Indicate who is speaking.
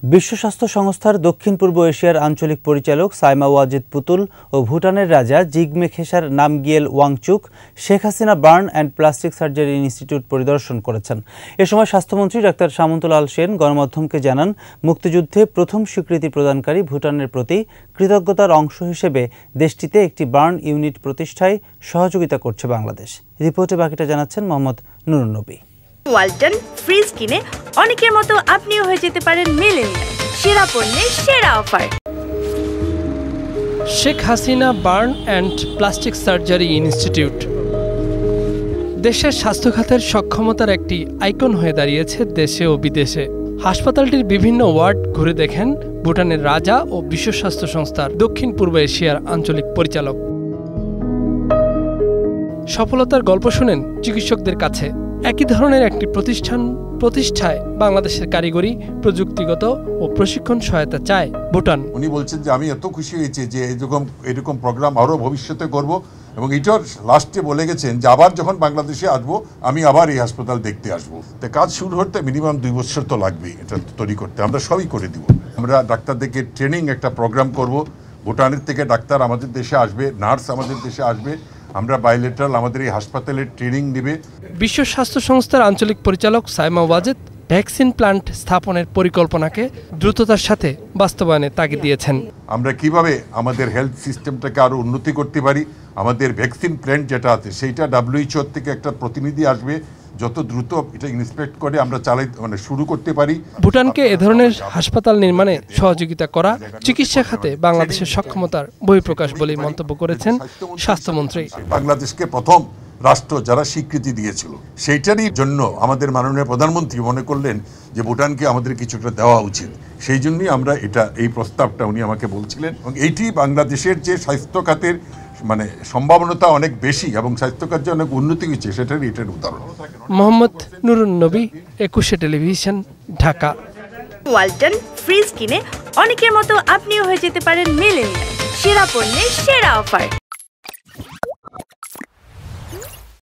Speaker 1: বিশ্ব স্বাস্থ্য সংস্থার দক্ষিণ পূর্ব এশিয়ার আঞ্চলিক পরিচালক সাইমা ওয়াজিদ পুতুল ও ভুটানের রাজা Jigme Khesar Namgyel Wangchuck Sheikh Hasina burn and plastic surgery institute পরিদর্শন করেছেন। এ সময় স্বাস্থ্যমন্ত্রী ডাক্তার সামন্তলাল সেন গণমাধ্যমকে জানান, মুক্তিযুদ্ধে প্রথম স্বীকৃতি প্রদানকারী ভুটানের প্রতি কৃতজ্ঞতার অংশ হিসেবে দেশটিতে একটি বার্ন ইউনিট প্রতিষ্ঠায় সহযোগিতা করছে বাংলাদেশ। রিপোর্টে বাকিটা জানাচ্ছেন মোহাম্মদ নুরুন নবী।
Speaker 2: ওয়ালটন ফ্রিজ কিনে অনেকের মতো আপনিও হয়ে যেতে পারেন মিলেনিয়াল। সেরা পণ্যের সেরা offer.
Speaker 3: Sheikh Hasina burn and plastic surgery institute দেশের স্বাস্থ্য খাতের সক্ষমতার একটি আইকন হয়ে দাঁড়িয়েছে দেশে ও বিদেশে। হাসপাতালটির বিভিন্ন ওয়ার্ড ঘুরে দেখেন ভুটানের রাজা ও বিশ্ব স্বাস্থ্য সংস্থার দক্ষিণ পূর্ব এশিয়ার আঞ্চলিক পরিচালক। সফলতার গল্প শুনেন চিকিৎসকদের কাছে। একই ধরনের একটি প্রতিষ্ঠায় বাংলাদেশের কারিগরি, প্রযুক্তিগত ও প্রশিক্ষণ সহায়তা চায় ভুটান।
Speaker 4: উনি বলছেন যে আমি এত খুশি হয়েছি যে এরকম প্রোগ্রাম আরও ভবিষ্যতে করব, এবং এটার লাস্টে বলে গেছেন যে আবার যখন বাংলাদেশে আসবো আমি আবার এই হাসপাতাল দেখতে আসবো। তো কাজ শুরু হতে মিনিমাম 2 বছর তো লাগবেই এটা তৈরি করতে। আমরা সবই করে দিব। আমরা ডাক্তারদেরকে ট্রেনিং একটা প্রোগ্রাম করব। ভুটানের থেকে ডাক্তার আমাদের দেশে আসবে, নার্স আমাদের দেশে আসবে। আমরা বাইলেটারাল আমাদের এই হাসপাতালের ট্রেনিং নেবে।
Speaker 3: বিশ্ব স্বাস্থ্য সংস্থার আঞ্চলিক পরিচালক সাইমা ওয়াজিদ ভ্যাকসিন প্ল্যান্ট স্থাপনের পরিকল্পনাকে দ্রুততার সাথে বাস্তবায়নে তাগিদ দিয়েছেন।
Speaker 4: আমরা কিভাবে আমাদের হেলথ সিস্টেমটাকে আরো উন্নতি করতে পারি, আমাদের ভ্যাকসিন প্ল্যান্ট যেটা আছে সেইটা WHO থেকে একটা প্রতিনিধি আসবে, যত দ্রুত এটা ইন্সপেক্ট করে আমরা শুরু করতে পারি।
Speaker 3: ভুটানকে এ ধরনের হাসপাতাল নির্মাণে সহযোগিতা করা চিকিৎসা খাতে বাংলাদেশের সক্ষমতার বহিঃপ্রকাশ বলে মন্তব্য করেছেন স্বাস্থ্যমন্ত্রী।
Speaker 4: বাংলাদেশকে প্রথম রাষ্ট্র যারা স্বীকৃতি দিয়েছিল, সেইটারই জন্য আমাদের মাননীয় প্রধানমন্ত্রী মনে করলেন যে ভুটানকে আমাদের কিছুটা দেওয়া উচিত। সেই জন্যই আমরা এই প্রস্তাবটা উনি আমাকে বলছিলেন, এবং এইটি বাংলাদেশের যে স্বাস্থ্য খাতের সম্ভাবনাটা অনেক বেশি এবং স্বাস্থ্যখাত যে অনেক উন্নতি হয়েছে এটার উদাহরণ।
Speaker 3: মোহাম্মদ নুরুন নবী, একুশে টেলিভিশন, ঢাকা।
Speaker 2: ওয়ালটন ফ্রিজ কিনে অনেকের মতো আপনিও হয়ে যেতে পারেন মিলেনিয়াল। সেরা পণ্যের সেরা অফার।